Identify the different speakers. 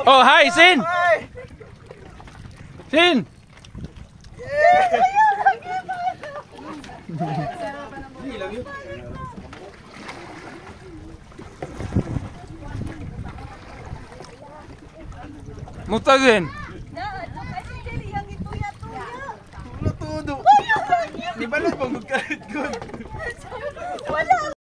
Speaker 1: Oh, hi, Sin. Sin. Musta, Sin?
Speaker 2: Tulo todo. Di ba lang pag magkalit ko?